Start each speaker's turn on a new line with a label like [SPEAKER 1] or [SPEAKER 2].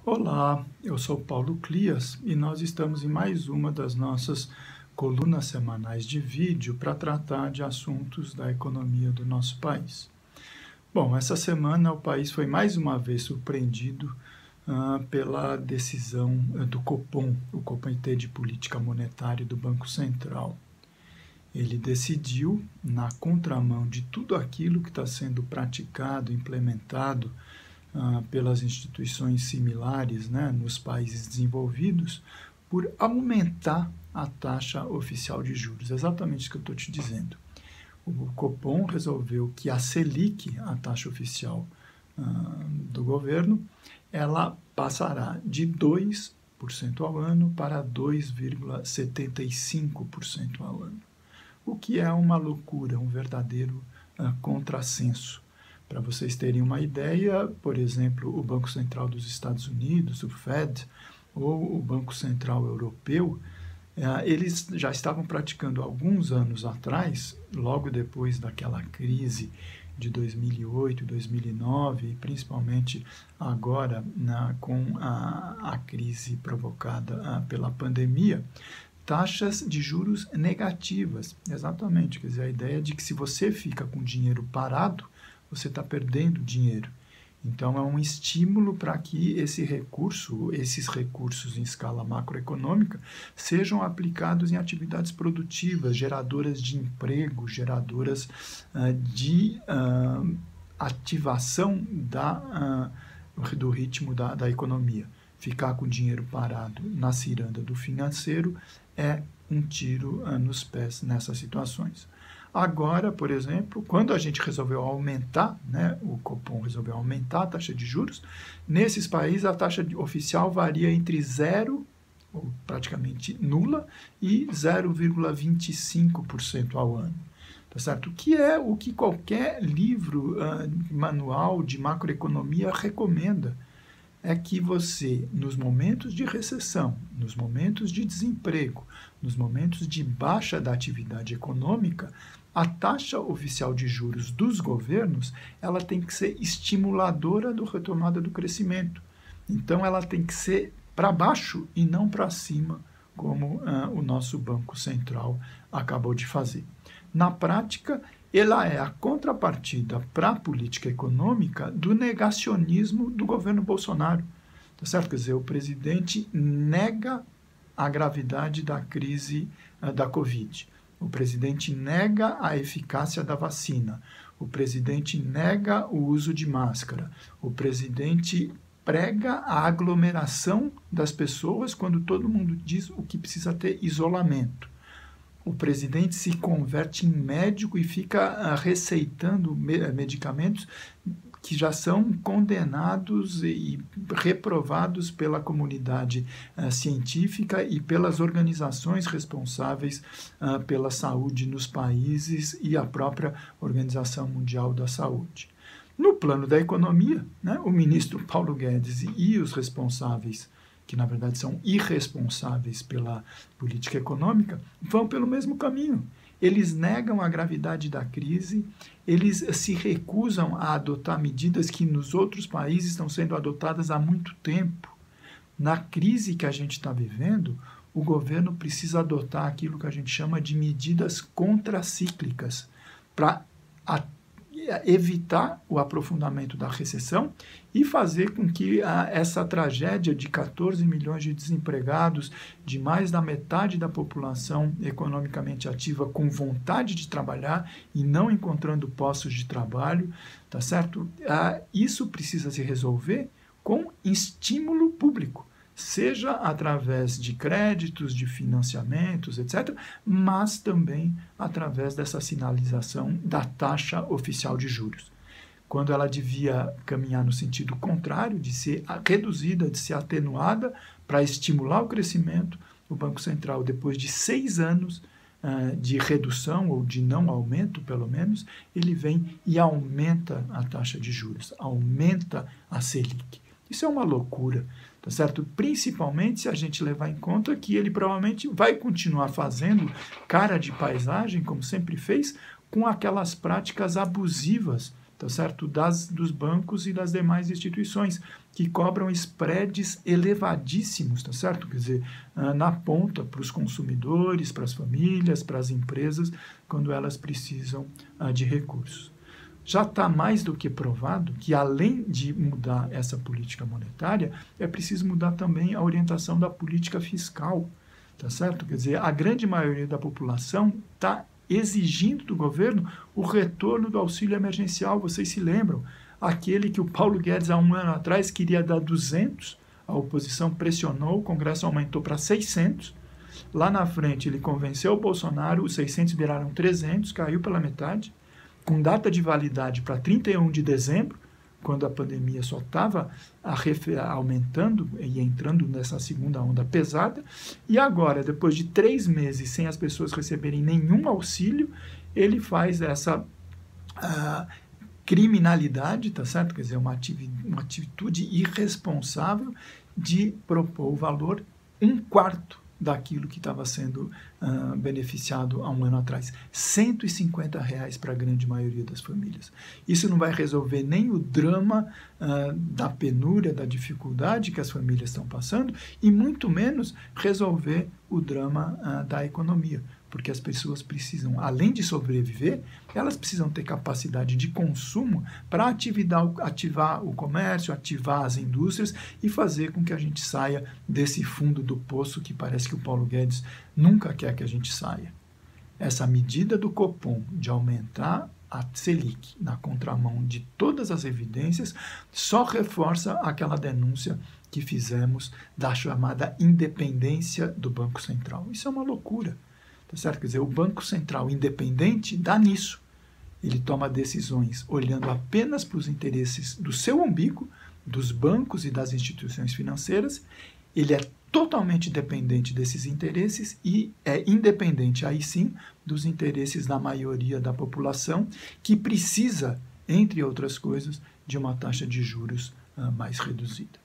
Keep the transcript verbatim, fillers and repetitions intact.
[SPEAKER 1] Olá, eu sou Paulo Clias e nós estamos em mais uma das nossas colunas semanais de vídeo para tratar de assuntos da economia do nosso país. Bom, essa semana o país foi mais uma vez surpreendido uh, pela decisão uh, do Copom, o Comitê de Política Monetária do Banco Central. Ele decidiu, na contramão de tudo aquilo que está sendo praticado, implementado Uh, pelas instituições similares, né, nos países desenvolvidos, por aumentar a taxa oficial de juros. Exatamente isso que eu estou te dizendo. O Copom resolveu que a Selic, a taxa oficial uh, do governo, ela passará de dois por cento ao ano para dois vírgula setenta e cinco por cento ao ano, o que é uma loucura, um verdadeiro uh, contrassenso. Para vocês terem uma ideia, por exemplo, o Banco Central dos Estados Unidos, o Fed, ou o Banco Central Europeu, eh, eles já estavam praticando alguns anos atrás, logo depois daquela crise de dois mil e oito, dois mil e nove, e principalmente agora na, com a, a crise provocada a, pela pandemia, taxas de juros negativas. Exatamente, quer dizer, a ideia de que se você fica com dinheiro parado, você está perdendo dinheiro. Então, é um estímulo para que esse recurso, esses recursos em escala macroeconômica, sejam aplicados em atividades produtivas, geradoras de emprego, geradoras uh, de uh, ativação da, uh, do ritmo da, da economia. Ficar com dinheiro parado na ciranda do financeiro é um tiro uh, nos pés nessas situações. Agora, por exemplo, quando a gente resolveu aumentar, né, o Copom resolveu aumentar a taxa de juros, nesses países a taxa oficial varia entre zero, ou praticamente nula, e zero vírgula vinte e cinco por cento ao ano. Tá certo? Que é o que qualquer livro, uh, manual de macroeconomia recomenda. É que você, nos momentos de recessão, nos momentos de desemprego, nos momentos de baixa da atividade econômica, a taxa oficial de juros dos governos, ela tem que ser estimuladora da retomada do crescimento. Então, ela tem que ser para baixo e não para cima, como uh, o nosso Banco Central acabou de fazer. Na prática, ela é a contrapartida para a política econômica do negacionismo do governo Bolsonaro. Tá certo? Quer dizer, o presidente nega a gravidade da crise uh, da Covid. O presidente nega a eficácia da vacina. O presidente nega o uso de máscara. O presidente prega a aglomeração das pessoas quando todo mundo diz o que precisa ter isolamento. O presidente se converte em médico e fica uh, receitando me- medicamentos que já são condenados e reprovados pela comunidade uh, científica e pelas organizações responsáveis uh, pela saúde nos países e a própria Organização Mundial da Saúde. No plano da economia, né, o ministro Paulo Guedes e os responsáveis, que na verdade são irresponsáveis pela política econômica, vão pelo mesmo caminho. Eles negam a gravidade da crise, eles se recusam a adotar medidas que nos outros países estão sendo adotadas há muito tempo. Na crise que a gente está vivendo, o governo precisa adotar aquilo que a gente chama de medidas contracíclicas para evitar o aprofundamento da recessão e fazer com que a, essa tragédia de quatorze milhões de desempregados, de mais da metade da população economicamente ativa com vontade de trabalhar e não encontrando postos de trabalho, tá certo? Ah, isso precisa se resolver com estímulo público, seja através de créditos, de financiamentos, etcétera, mas também através dessa sinalização da taxa oficial de juros. Quando ela devia caminhar no sentido contrário, de ser reduzida, de ser atenuada para estimular o crescimento, o Banco Central, depois de seis anos uh, de redução ou de não aumento, pelo menos, ele vem e aumenta a taxa de juros, aumenta a Selic. Isso é uma loucura, tá certo? Principalmente se a gente levar em conta que ele provavelmente vai continuar fazendo cara de paisagem, como sempre fez, com aquelas práticas abusivas, tá tá certo? Das, dos bancos e das demais instituições, que cobram spreads elevadíssimos, tá certo? Quer dizer, na ponta para os consumidores, para as famílias, para as empresas, quando elas precisam de recursos. Já está mais do que provado que, além de mudar essa política monetária, é preciso mudar também a orientação da política fiscal, tá certo? Quer dizer, a grande maioria da população está exigindo do governo o retorno do auxílio emergencial, vocês se lembram? Aquele que o Paulo Guedes, há um ano atrás, queria dar duzentos, a oposição pressionou, o Congresso aumentou para seiscentos, lá na frente ele convenceu o Bolsonaro, os seiscentos viraram trezentos, caiu pela metade, com data de validade para trinta e um de dezembro, quando a pandemia só estava aumentando e entrando nessa segunda onda pesada, e agora, depois de três meses sem as pessoas receberem nenhum auxílio, ele faz essa uh, criminalidade, tá certo? Quer dizer, uma, ativi uma atitude irresponsável de propor o valor um quarto daquilo que estava sendo uh, beneficiado há um ano atrás. cento e cinquenta reais para a grande maioria das famílias. Isso não vai resolver nem o drama uh, da penúria, da dificuldade que as famílias estão passando, e muito menos resolver o drama uh, da economia, porque as pessoas precisam, além de sobreviver, elas precisam ter capacidade de consumo para ativar o comércio, ativar as indústrias e fazer com que a gente saia desse fundo do poço que parece que o Paulo Guedes nunca quer que a gente saia. Essa medida do Copom de aumentar a Selic na contramão de todas as evidências só reforça aquela denúncia que fizemos da chamada independência do Banco Central. Isso é uma loucura. Tá certo? Quer dizer, o Banco Central independente dá nisso. Ele toma decisões olhando apenas para os interesses do seu umbigo, dos bancos e das instituições financeiras. Ele é totalmente dependente desses interesses e é independente, aí sim, dos interesses da maioria da população, que precisa, entre outras coisas, de uma taxa de juros uh, mais reduzida.